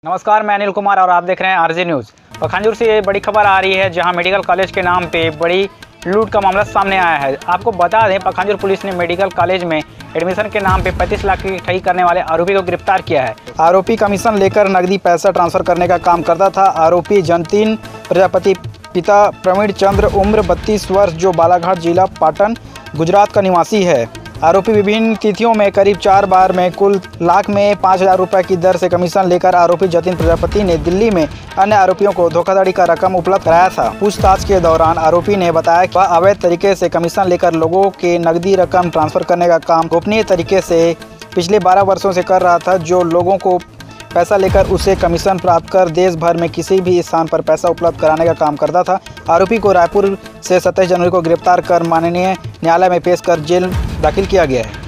नमस्कार, मैं अनिल कुमार और आप देख रहे हैं आरजे न्यूज़। पखांजूर से ये बड़ी खबर आ रही है जहां मेडिकल कॉलेज के नाम पे बड़ी लूट का मामला सामने आया है। आपको बता दें, पखांजूर पुलिस ने मेडिकल कॉलेज में एडमिशन के नाम पे 35 लाख की ठगी करने वाले आरोपी को गिरफ्तार किया है। आरोपी कमीशन लेकर नकदी पैसा ट्रांसफर करने का काम करता था। आरोपी जतिन प्रजापति, पिता प्रवीण चंद्र, उम्र 32 वर्ष, जो बालाघाट जिला पाटन गुजरात का निवासी है। आरोपी विभिन्न तिथियों में करीब 4 बार में कुल लाख में 5,000 रुपये की दर से कमीशन लेकर आरोपी जतिन प्रजापति ने दिल्ली में अन्य आरोपियों को धोखाधड़ी का रकम उपलब्ध कराया था। पूछताछ के दौरान आरोपी ने बताया कि वह अवैध तरीके से कमीशन लेकर लोगों के नकदी रकम ट्रांसफर करने का काम गोपनीय तरीके से पिछले 12 वर्षों से कर रहा था, जो लोगों को पैसा लेकर उसे कमीशन प्राप्त कर देश भर में किसी भी स्थान पर पैसा उपलब्ध कराने का काम करता था। आरोपी को रायपुर से 27 जनवरी को गिरफ्तार कर माननीय न्यायालय में पेश कर जेल दाखिल किया गया है।